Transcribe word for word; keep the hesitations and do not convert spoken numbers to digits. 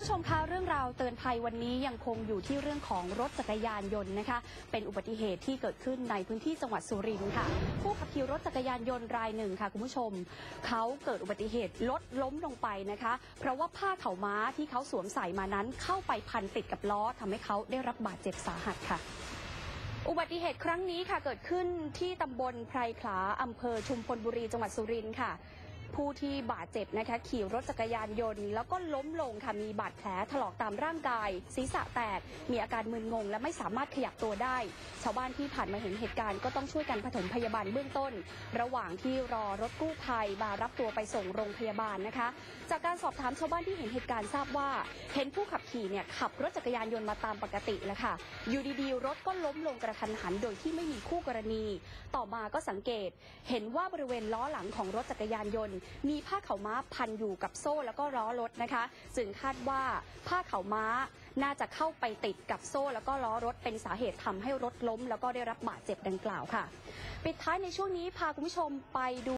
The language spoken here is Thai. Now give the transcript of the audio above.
ผู้ชมคะเรื่องราวเตือนภัยวันนี้ยังคงอยู่ที่เรื่องของรถจักรยานยนต์นะคะเป็นอุบัติเหตุที่เกิดขึ้นในพื้นที่จังหวัดสุรินทร์ค่ะผู้ขับขี่รถจักรยานยนต์รายหนึ่งค่ะคุณผู้ชมเขาเกิดอุบัติเหตุรถล้มลงไปนะคะเพราะว่าผ้าเข่าม้าที่เขาสวมใส่มานั้นเข้าไปพันติดกับล้อทำให้เขาได้รับบาดเจ็บสาหัสค่ะอุบัติเหตุครั้งนี้ค่ะเกิดขึ้นที่ตำบลไพรขลาอำเภอชุมพลบุรีจังหวัดสุรินทร์ค่ะผู้ที่บาดเจ็บนะคะขี่รถจักรยานยนต์แล้วก็ล้มลงค่ะมีบาดแผลถลอกตามร่างกายศีรษะแตกมีอาการมึนงงและไม่สามารถขยับตัวได้ชาวบ้านที่ผ่านมาเห็นเหตุการณ์ก็ต้องช่วยกันปฐมพยาบาลเบื้องต้นระหว่างที่รอรถกู้ภัยมารับตัวไปส่งโรงพยาบาลนะคะจากการสอบถามชาวบ้านที่เห็นเหตุการณ์ทราบว่าเห็นผู้ขับขี่เนี่ยขับรถจักรยานยนต์มาตามปกติแล้วค่ะอยู่ดีๆรถก็ล้มลงกระทันหันโดยที่ไม่มีคู่กรณีต่อมาก็สังเกตเห็นว่าบริเวณล้อหลังของรถจักรยานยนต์มีผ้าเข่าม้าพันอยู่กับโซ่แล้วก็ล้อรถนะคะจึงคาดว่าผ้าเข่าม้าน่าจะเข้าไปติดกับโซ่แล้วก็ล้อรถเป็นสาเหตุทำให้รถล้มแล้วก็ได้รับบาดเจ็บดังกล่าวค่ะปิดท้ายในช่วงนี้พาคุณผู้ชมไปดู